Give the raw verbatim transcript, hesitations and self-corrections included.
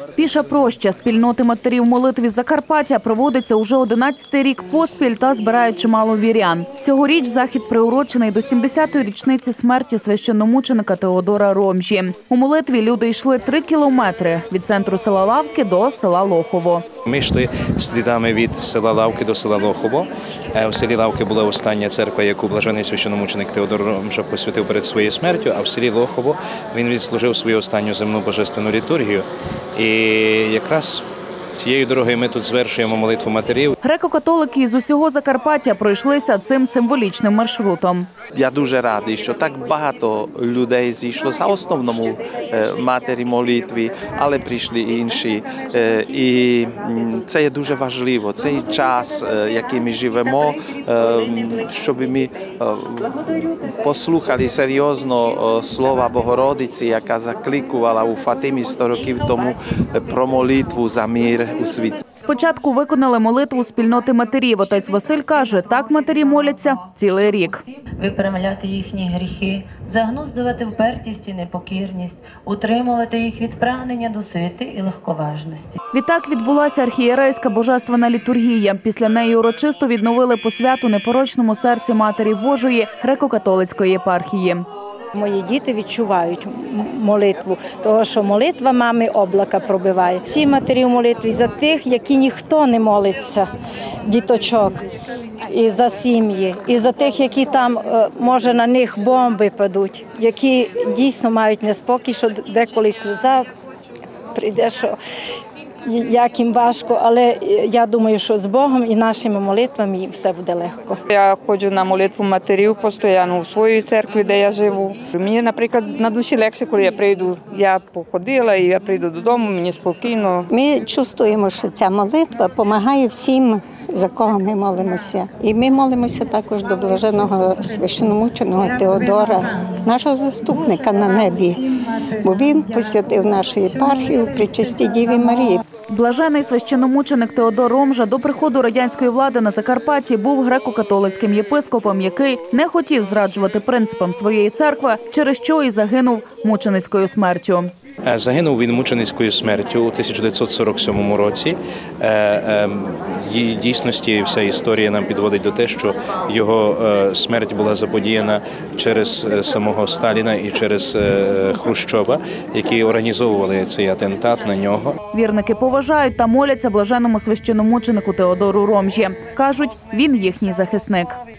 Піша проща спільноти матерів молитві Закарпаття проводиться уже одинадцятий рік поспіль та збирає чимало вірян. Цьогоріч захід приурочений до сімдесятої річниці смерті священномученика Теодора Ромжі. У молитві люди йшли три кілометри від центру села Лавки до села Лохово. Ми йшли слідами від села Лавки до села Лохово. У селі Лавки була остання церква, яку блажений священномученик Теодор Ромжа посвятив перед своєю смертю, а в селі Лохово він відслужив свою останню земну божественну літургію. І якраз цією дорогою ми тут звершуємо молитву матерів. Греко-католики із усього Закарпаття пройшлися цим символічним маршрутом. Я дуже радий, що так багато людей зійшло за основному матері молитві, але прийшли і інші. І це є дуже важливо. Цей час, який ми живемо, щоб ми послухали серйозно слова Богородиці, яка закликувала у Фатимі сто років тому про молитву за мир у світі. Спочатку виконали молитву спільноти матерів. Отець Василь каже, так матері моляться цілий рік. Виправляти їхні гріхи, загнуздувати впертість і непокірність, утримувати їх від прагнення до суєти і легковажності. Відтак відбулася архієрейська божественна літургія. Після неї урочисто відновили посвяту непорочному серці Матері Божої Греко-католицької єпархії. Мої діти відчувають молитву, тому що молитва мами облака пробиває. Всі матері в молитві за тих, які ніхто не молиться, діточок, і за сім'ї, і за тих, які там, може, на них бомби падуть, які дійсно мають неспокій, що деколи сльоза прийде, що як їм важко, але я думаю, що з Богом і нашими молитвами їм все буде легко. Я ходжу на молитву матерів постійно в своїй церкві, де я живу. Мені, наприклад, на душі легше, коли я прийду. Я походила і я прийду додому, мені спокійно. Ми чувствуємо, що ця молитва допомагає всім, за кого ми молимося. І ми молимося також до блаженого священномученого Теодора, нашого заступника на небі, бо він посвятив нашу єпархію Пречистій Діві Марії. Блажений священномученик Теодор Ромжа до приходу радянської влади на Закарпатті був греко-католицьким єпископом, який не хотів зраджувати принципам своєї церкви, через що і загинув мученицькою смертю. Загинув він мученицькою смертю у тисяча дев'ятсот сорок сьомому році. В дійсності вся історія нам підводить до те, що його смерть була заподіяна через самого Сталіна і через Хрущова, які організовували цей атентат на нього. Вірники поважають та моляться блаженному священномученику Теодору Ромжі. Кажуть, він їхній захисник.